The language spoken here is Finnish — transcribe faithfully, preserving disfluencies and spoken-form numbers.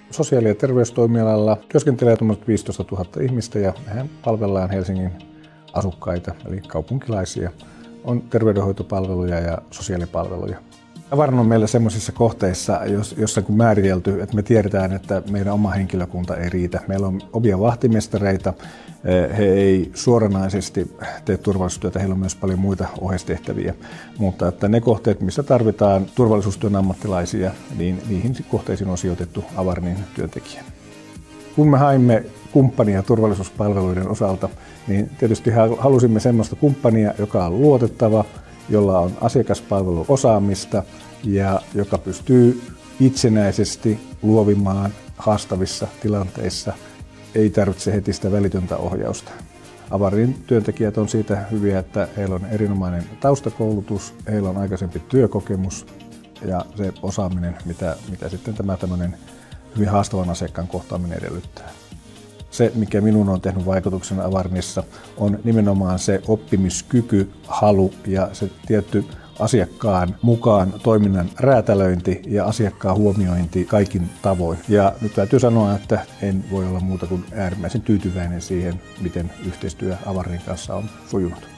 sosiaali- ja terveystoimialalla työskentelee viisitoista tuhatta ihmistä ja mehän palvellaan Helsingin asukkaita, eli kaupunkilaisia. On terveydenhoitopalveluja ja sosiaalipalveluja. Avarn on meillä sellaisissa kohteissa, jossa on määritelty, että me tiedetään, että meidän oma henkilökunta ei riitä. Meillä on omia vahtimestareita, he ei suoranaisesti tee turvallisuustyötä, heillä on myös paljon muita oheistehtäviä. Mutta että ne kohteet, missä tarvitaan turvallisuustyön ammattilaisia, niin niihin kohteisiin on sijoitettu Avarnin työntekijä. Kun me haimme kumppania turvallisuuspalveluiden osalta, niin tietysti halusimme sellaista kumppania, joka on luotettava, jolla on asiakaspalveluosaamista ja joka pystyy itsenäisesti luovimaan haastavissa tilanteissa. Ei tarvitse heti sitä välitöntä ohjausta. Avarnin työntekijät on siitä hyviä, että heillä on erinomainen taustakoulutus, heillä on aikaisempi työkokemus ja se osaaminen, mitä, mitä sitten tämä tämmöinen hyvin haastavan asiakkaan kohtaaminen edellyttää. Se, mikä minun on tehnyt vaikutuksen Avarnissa, on nimenomaan se oppimiskyky, halu ja se tietty asiakkaan mukaan toiminnan räätälöinti ja asiakkaan huomiointi kaikin tavoin. Ja nyt täytyy sanoa, että en voi olla muuta kuin äärimmäisen tyytyväinen siihen, miten yhteistyö Avarnin kanssa on sujunut.